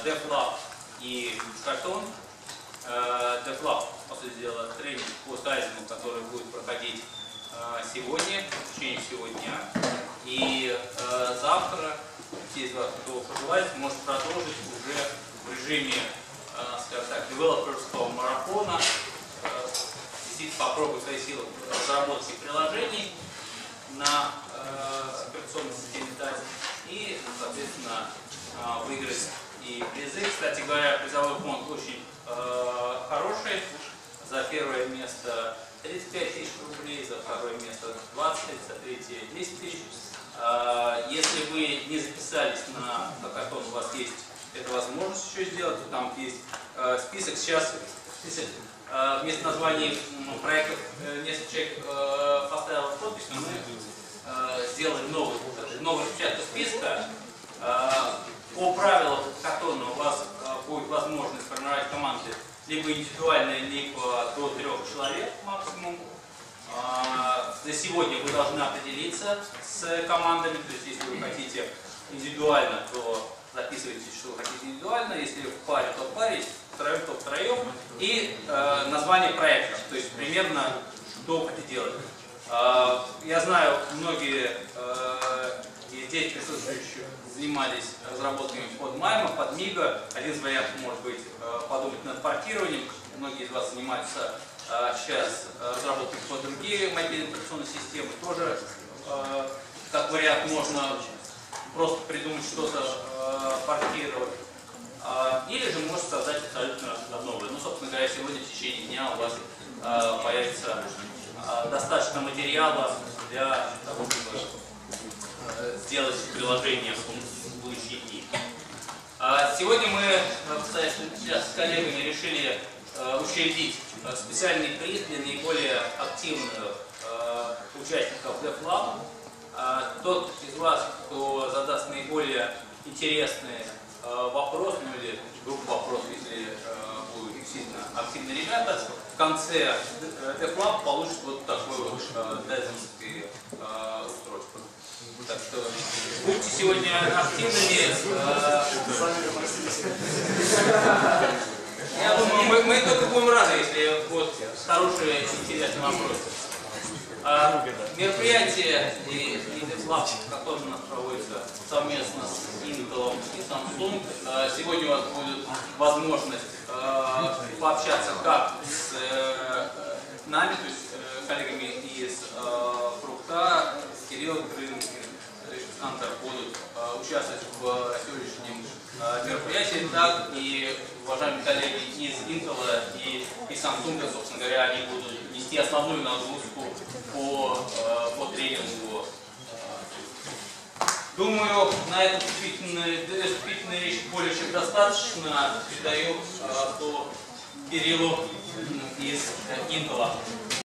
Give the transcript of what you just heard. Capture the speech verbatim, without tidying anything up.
DevLab и Hackathon. DevLab, по сути дела, тренинг по Кайдзену, который будет проходить сегодня, в течение всего дня. И завтра те из вас, кто пожелает, может продолжить уже в режиме, скажем так, девелоперского марафона, действительно попробовать свои силы в разработке приложений на э, операционной системе ТАЗ и, соответственно, э, выиграть и призы. Кстати говоря, призовой фонд очень э, хороший. За первое место тридцать пять тысяч рублей, за второе место двадцать, за третье десять тысяч. Э, если вы не записались на хакатон, у вас есть эта возможность еще сделать, то там есть э, список. Сейчас список, э, вместо названий ну, проектов э, несколько человек э, поставил подпись, но мы э, сделали новый, новый распечатку списка. Э, по правилам хакатона у вас э, будет возможность формировать команды либо индивидуально, либо до трех человек максимум. Э, за сегодня вы должны определиться с командами, то есть если вы хотите индивидуально, то записывайте, что вы хотите индивидуально, если в паре, то в паре, втроем, то втроем, и э, название проекта, то есть примерно, что вы хотите делать. Э, я знаю, многие э, здесь присутствующие занимались разработками под Майма, под Мига. Один из вариантов может быть э, подумать над паркированием. Многие из вас занимаются э, сейчас разработкой под другие мобильные операционные системы. Тоже э, как вариант можно просто придумать что-то, э, паркировать. Э, или же можете создать абсолютно новое. Ну, собственно говоря, сегодня в течение дня у вас э, появится э, достаточно материала для того, чтобы э, сделать приложение в будущие дни. Э, сегодня мы, кстати, сейчас с коллегами решили э, учредить э, специальный приз для наиболее активных э, участников DevLab. Тот из вас, кто задаст наиболее интересный э, вопрос, ну или группу вопросов, если э, будут действительно активные ребята, в конце DevLab получит вот такой вот э, дайзенский э, устройство. Так что будьте сегодня активными. Э, я думаю, мы, мы только будем рады, если будут хорошие интересные вопросы. А, мероприятие и, и DevLab, которое у нас проводится совместно с Intel и Samsung. А, сегодня у вас будет возможность а, пообщаться как с э, нами, то есть э, коллегами из э, Фрукта, Кирилл Крым и Александр будут э, участвовать в сегодняшнем э, мероприятии, так и уважаемые коллеги из Intel и, и Samsung, собственно говоря, они будут нести основную нагрузку по, по тренингу. Думаю, на этом вступительной речи более чем достаточно. Передаю слово Кириллу из Intel.